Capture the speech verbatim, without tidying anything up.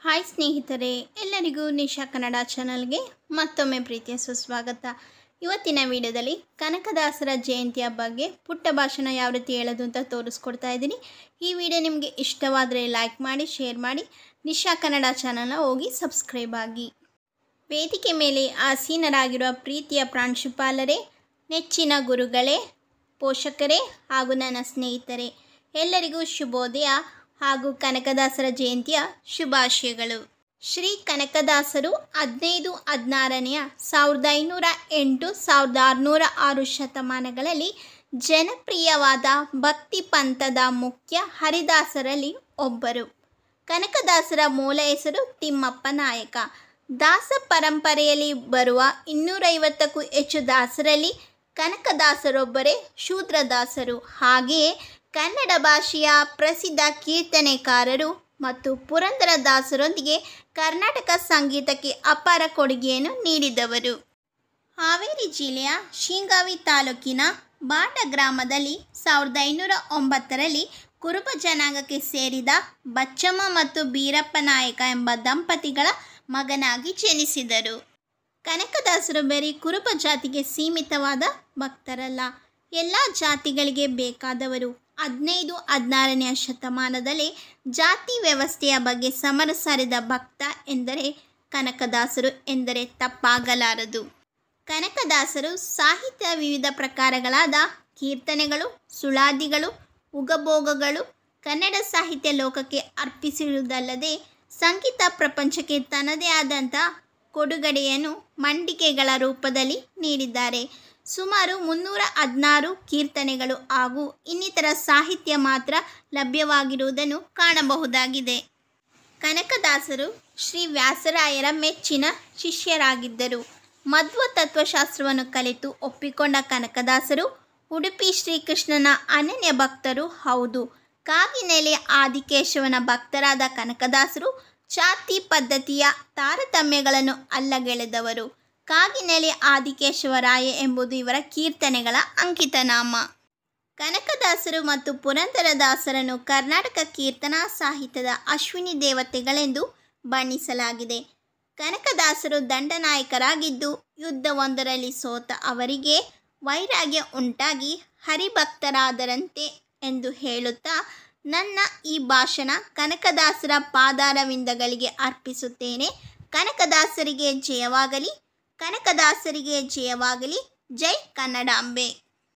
Hi ಸ್ನೇಹಿತರೆ, ಎಲ್ಲರಿಗೂ ನಿಶಾ ಕನ್ನಡ ಚಾನಲ್ಗೆ ಮತ್ತೊಮ್ಮೆ ಪ್ರೀತಿಯ ಸುಸ್ವಾಗತ. ಇವತ್ತಿನ ವಿಡಿಯೋದಲ್ಲಿ ಕನಕದಾಸರ ಜಯಂತಿಯ ಬಗ್ಗೆ ಪುಟ್ಟ ಭಾಷಣ ಯಾವ ರೀತಿ ಹೇಳೋದು ಅಂತ ತೋರಿಸ್ಕೊಡ್ತಾ ಇದ್ದೀನಿ. ಈ ವಿಡಿಯೋ ನಿಮಗೆ ಇಷ್ಟವಾದರೆ ಲೈಕ್ ಮಾಡಿ, ಶೇರ್ ಮಾಡಿ, ನಿಶಾ ಕನ್ನಡ ಚಾನಲ್ನ ಹೋಗಿ ಸಬ್ಸ್ಕ್ರೈಬ್ ಆಗಿ. ವೇದಿಕೆ ಮೇಲೆ ಆಸೀನರಾಗಿರುವ ಪ್ರೀತಿಯ ಪ್ರಾಂಶುಪಾಲರೇ, ನೆಚ್ಚಿನ ಗುರುಗಳೇ, ಪೋಷಕರೇ ಹಾಗೂ ನನ್ನ ಸ್ನೇಹಿತರೆ, ಎಲ್ಲರಿಗೂ ಶುಭೋದಯ ಹಾಗೂ ಕನಕದಾಸರ ಜಯಂತಿಯ ಶುಭಾಶಯಗಳು. ಶ್ರೀ ಕನಕದಾಸರು ಹದಿನೈದು ಹದಿನಾರನೆಯ ಸಾವಿರದ ಐನೂರ ಎಂಟು ಸಾವಿರದ ಆರುನೂರ ಆರು ಶತಮಾನಗಳಲ್ಲಿ ಜನಪ್ರಿಯವಾದ ಭಕ್ತಿ ಪಂಥದ ಮುಖ್ಯ ಹರಿದಾಸರಲ್ಲಿ ಒಬ್ಬರು. ಕನಕದಾಸರ ಮೂಲ ಹೆಸರು ತಿಮ್ಮಪ್ಪ ನಾಯಕ. ದಾಸ ಪರಂಪರೆಯಲ್ಲಿ ಬರುವ ಇನ್ನೂರೈವತ್ತಕ್ಕೂ ಹೆಚ್ಚು ದಾಸರಲ್ಲಿ ಕನಕದಾಸರೊಬ್ಬರೇ ಶೂದ್ರದಾಸರು. ಹಾಗೆಯೇ ಕನ್ನಡ ಭಾಷೆಯ ಪ್ರಸಿದ್ಧ ಕೀರ್ತನೆಕಾರರು ಮತ್ತು ಪುರಂದರದಾಸರೊಂದಿಗೆ ಕರ್ನಾಟಕ ಸಂಗೀತಕ್ಕೆ ಅಪಾರ ಕೊಡುಗೆಯನ್ನು ನೀಡಿದವರು. ಹಾವೇರಿ ಜಿಲ್ಲೆಯ ಶಿಗ್ಗಾಂವಿ ತಾಲೂಕಿನ ಬಾಡ ಗ್ರಾಮದಲ್ಲಿ ಸಾವಿರದ ಐನೂರ ಒಂಬತ್ತರಲ್ಲಿ ಕುರುಬ ಜನಾಂಗಕ್ಕೆ ಸೇರಿದ ಬಚ್ಚಮ್ಮ ಮತ್ತು ಬೀರಪ್ಪ ನಾಯಕ ಎಂಬ ದಂಪತಿಗಳ ಮಗನಾಗಿ ಜನಿಸಿದರು. ಕನಕದಾಸರು ಬರೀ ಕುರುಬ ಜಾತಿಗೆ ಸೀಮಿತವಾದ ಭಕ್ತರಲ್ಲ, ಎಲ್ಲ ಜಾತಿಗಳಿಗೆ ಬೇಕಾದವರು. ಹದಿನೈದು ಹದಿನಾರನೆಯ ಶತಮಾನದಲ್ಲೇ ಜಾತಿ ವ್ಯವಸ್ಥೆಯ ಬಗ್ಗೆ ಸಮರ ಸಾರಿದ ಭಕ್ತ ಎಂದರೆ ಕನಕದಾಸರು ಎಂದರೆ ತಪ್ಪಾಗಲಾರದು. ಕನಕದಾಸರು ಸಾಹಿತ್ಯ ವಿವಿಧ ಪ್ರಕಾರಗಳಾದ ಕೀರ್ತನೆಗಳು, ಸುಳಾದಿಗಳು, ಉಗಭೋಗಗಳು ಕನ್ನಡ ಸಾಹಿತ್ಯ ಲೋಕಕ್ಕೆ ಅರ್ಪಿಸಿರುವುದಲ್ಲದೆ ಸಂಗೀತ ಪ್ರಪಂಚಕ್ಕೆ ತನ್ನದೇ ಆದಂಥ ಕೊಡುಗಡೆಯನ್ನು ಮಂಡಿಕೆಗಳ ರೂಪದಲ್ಲಿ ನೀಡಿದ್ದಾರೆ. ಸುಮಾರು ಮುನ್ನೂರ ಹದಿನಾರು ಕೀರ್ತನೆಗಳು ಹಾಗೂ ಇನ್ನಿತರ ಸಾಹಿತ್ಯ ಮಾತ್ರ ಲಭ್ಯವಾಗಿರುವುದನ್ನು ಕಾಣಬಹುದಾಗಿದೆ. ಕನಕದಾಸರು ಶ್ರೀ ವ್ಯಾಸರಾಯರ ಮೆಚ್ಚಿನ ಶಿಷ್ಯರಾಗಿದ್ದರು. ಮಧ್ವ ತತ್ವಶಾಸ್ತ್ರವನ್ನು ಕಲಿತು ಒಪ್ಪಿಕೊಂಡ ಕನಕದಾಸರು ಉಡುಪಿ ಶ್ರೀಕೃಷ್ಣನ ಅನನ್ಯ ಭಕ್ತರು ಹೌದು. ಕಾಗಿನೆಲೆ ಆದಿಕೇಶವನ ಭಕ್ತರಾದ ಕನಕದಾಸರು ಜಾತಿ ಪದ್ಧತಿಯ ತಾರತಮ್ಯಗಳನ್ನು ಅಲ್ಲಗೆಳೆದವರು. ಕಾಗಿನೆಲೆ ಆದಿಕೇಶವರಾಯ ಎಂಬುದು ಇವರ ಕೀರ್ತನೆಗಳ ಅಂಕಿತನಾಮ. ಕನಕದಾಸರು ಮತ್ತು ಪುರಂದರದಾಸರನ್ನು ಕರ್ನಾಟಕ ಕೀರ್ತನಾ ಸಾಹಿತ್ಯದ ಅಶ್ವಿನಿ ದೇವತೆಗಳೆಂದು ಬಣ್ಣಿಸಲಾಗಿದೆ. ಕನಕದಾಸರು ದಂಡನಾಯಕರಾಗಿದ್ದು ಯುದ್ಧವೊಂದರಲ್ಲಿ ಸೋತ ಅವರಿಗೆ ವೈರಾಗ್ಯ ಉಂಟಾಗಿ ಹರಿಭಕ್ತರಾದರಂತೆ ಎಂದು ಹೇಳುತ್ತಾ, ನನ್ನ ಈ ಭಾಷಣ ಕನಕದಾಸರ ಪಾದಾರವಿಂದಗಳಿಗೆ ಅರ್ಪಿಸುತ್ತೇನೆ. ಕನಕದಾಸರಿಗೆ ಜಯವಾಗಲಿ, ಕನಕದಾಸರಿಗೆ ಜಯವಾಗಲಿ. ಜೈ ಕನ್ನಡಾಂಬೆ.